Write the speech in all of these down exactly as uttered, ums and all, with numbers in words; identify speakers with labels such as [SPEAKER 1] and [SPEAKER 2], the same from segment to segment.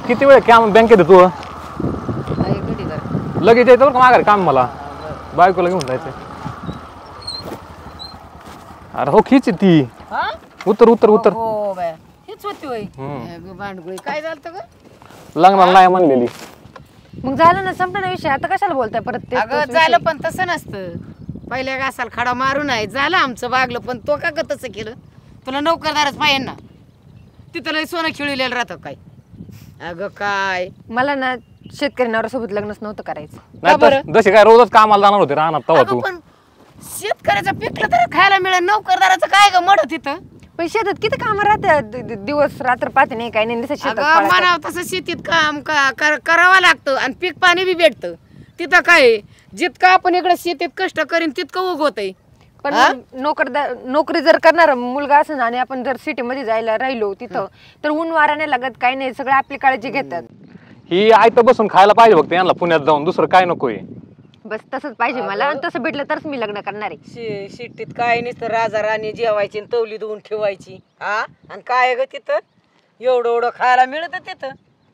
[SPEAKER 1] किती वेळ काम बँकेत तू लगेच यायचं का माघारी काम मला बायकोला घेऊन जायचं अरे हो खीच ती उत्तर उत्तर उत्तर
[SPEAKER 2] हीच होती होय भांडगुळी काय झालं ग
[SPEAKER 1] लग्नाला नाही म्हणलेली
[SPEAKER 3] मग झालं ना संपला ना विषय आता कशाला बोलताय परत
[SPEAKER 2] अगं झालं पण तसं नसतं पहिल्या घासाला खडा मारून आहे झालं आमचं बागलं पण तो का ग तसं केलं तुला नोकरदारच पाहिजे ना तिथं लय सोनं खिळलेलं राहतं काय अगं काय
[SPEAKER 3] मला ना शेतकरी नवऱ्यासोबत लग्नच नव्हतं करायचं
[SPEAKER 1] नाही जसे काय रोजच कामाला जाणार होते राहणार तेव्हा तू
[SPEAKER 2] पण शेतकऱ्याचं पिकलं तर खायला मिळेल नोकरदाराचं काय ग मड तिथं
[SPEAKER 3] पण शेतात किती काम राहतात दिवस रात्र पाहते नाही काही नाही शेतात
[SPEAKER 2] म्हणावं तसं शेतीत काम करावं लागतं आणि पीक पाणी बी भेटतं तिथं काय जितकं आपण इकडे शेतीत कष्ट करीन तितकं उगवतंय
[SPEAKER 3] पण नोकरदार नोकरी जर करणार मुलगा असं आणि आपण जर सिटी मध्ये जायला राहिलो तिथं तर ऊन वारा नाही लागत काही नाही सगळं आपली काळजी घेतात
[SPEAKER 1] ही आयतं बसून खायला पाहिजे फक्त यांना पुण्यात जाऊन दुसरं काय नकोय
[SPEAKER 3] बस तसंच पाहिजे मला आणि तसं भेटलं तरच मी लग्न करणार आहे
[SPEAKER 2] सिटीत काय नसतं राजा राणी जेवायची तवली धुवून ठेवायची हा आणि काय ग तिथं एवढं एवढं खायला मिळत तिथं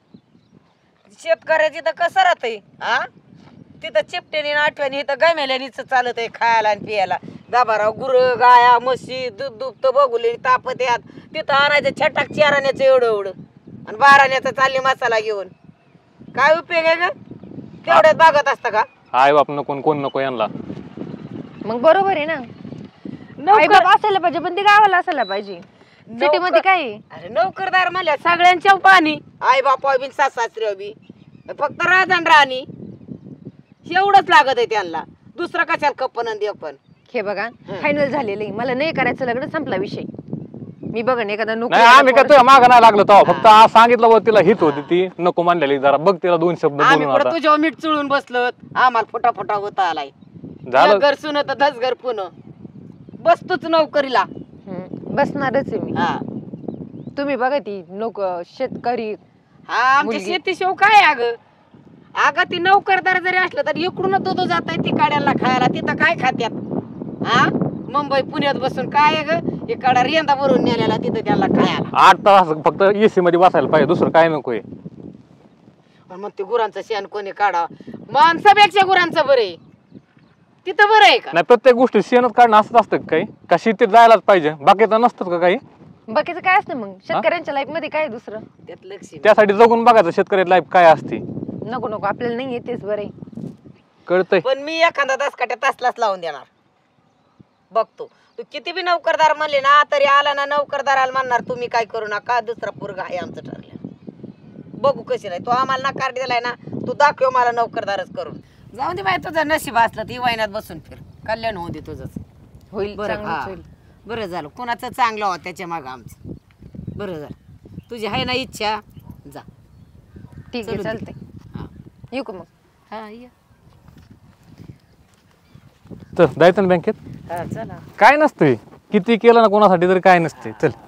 [SPEAKER 2] शेतकऱ्याची तर कसं राहतंय हा तिथं चिपटेने आठवणी इथं गमेल्यानीच चालत आहे खायला आणि पियाला दाबाराव गुर गाया म्हशी दूध दुभत बघुले तापत यात तिथं आणायचं छटाक चाराण्याचं एवढं एवढं आणि बाराण्याचा चालली मसाला घेऊन काय उपयोग आहे ग तेवढ्यात बागत असतं का
[SPEAKER 1] आई बाप नको कोण नको यांना
[SPEAKER 3] मग बरोबर आहे ना आई बाप असायला पाहिजे पण ते गावाला असायला पाहिजे सिटी मध्ये काय
[SPEAKER 2] अरे नोकरदार म्हणल्या सगळ्यांच्या पाणी आई बापा बी सासरे बी फक्त राजन राणी एवढंच लागत आहे त्यांना दुसरं कशाला कप्पन दे पण
[SPEAKER 3] हे बघा फायनल झालेलं मला नाही करायचं लग्न संपला विषय मी बघा एखादा
[SPEAKER 1] नोकरी आम्ही काय तुझ्या मागं नाही लागलो तेव्हा फक्त आज सांगितलं बघ तिला हित होती ती नको मानलेली जरा बघ तिला दोन शब्द बोलून आता
[SPEAKER 2] तुझ्या मीठ चुळून बसलो आम्हाला फुटा फुटा होता आलाय झालं घर सुन तर धस घर पुन बसतोच नोकरीला
[SPEAKER 3] बसणारच आहे मी तुम्ही बघा ती नोक शेतकरी
[SPEAKER 2] हा आमच्या शेती शेव काय अग अगं ती नोकरदार जरी असलं तरी इकडून दूध जात आहे ती काड्याला खायला तिथं काय खात्यात हा मुंबई पुण्यात बसून काय ग इकडा रेंदा भरून नेलेला तिथं त्याला खायला
[SPEAKER 1] आठ तास फक्त एसी मध्ये बसायला पाहिजे दुसरं काय नकोय
[SPEAKER 2] मग ते गुरांचं शेण कोणी काढा माणसापेक्षा गुरांचं बरं तिथं बरं आहे का
[SPEAKER 1] नाही प्रत्येक गोष्टी शेणच काढणं असत असतं काही का शेतीत जायलाच पाहिजे बाकीचं नसतं का काही
[SPEAKER 3] बाकीचं काय असतं मग शेतकऱ्यांच्या लाईफ मध्ये काय दुसरं
[SPEAKER 2] त्यात लक्ष
[SPEAKER 1] त्यासाठी जगून बघायचं शेतकऱ्याची लाईफ काय असते
[SPEAKER 3] नको नको आपल्याला नाही येतेच बरं
[SPEAKER 1] कळतंय
[SPEAKER 2] पण मी एखादा दसकाट्या तासलाच लावून देणार बघतो तू किती बी नोकरदार म्हणले ना तरी आला ना नोकरदाराला म्हणणार तुम्ही काय करू नका दुसरा पोरगा आहे आमचं ठरलं बघू कशी नाही तो आम्हाला नकार दिलाय ना तू दाखव मला नोकरदारच करून जाऊ दे बाई तुझं नशीब असलं ती वैनात बसून फिर कल्याण होऊ दे तुझंच
[SPEAKER 3] होईल
[SPEAKER 2] बरं बरं झालं कोणाचं चांगलं हो त्याच्या मागं आमचं बरं झालं तुझी आहे ना इच्छा जा
[SPEAKER 3] ठीक आहे चालतंय
[SPEAKER 2] हा
[SPEAKER 3] येऊ का मग
[SPEAKER 2] हा ये
[SPEAKER 1] तर जायचं ना बँकेत
[SPEAKER 2] हा चला
[SPEAKER 1] काय नसतंय किती केलं ना कोणासाठी तरी काय नसते चल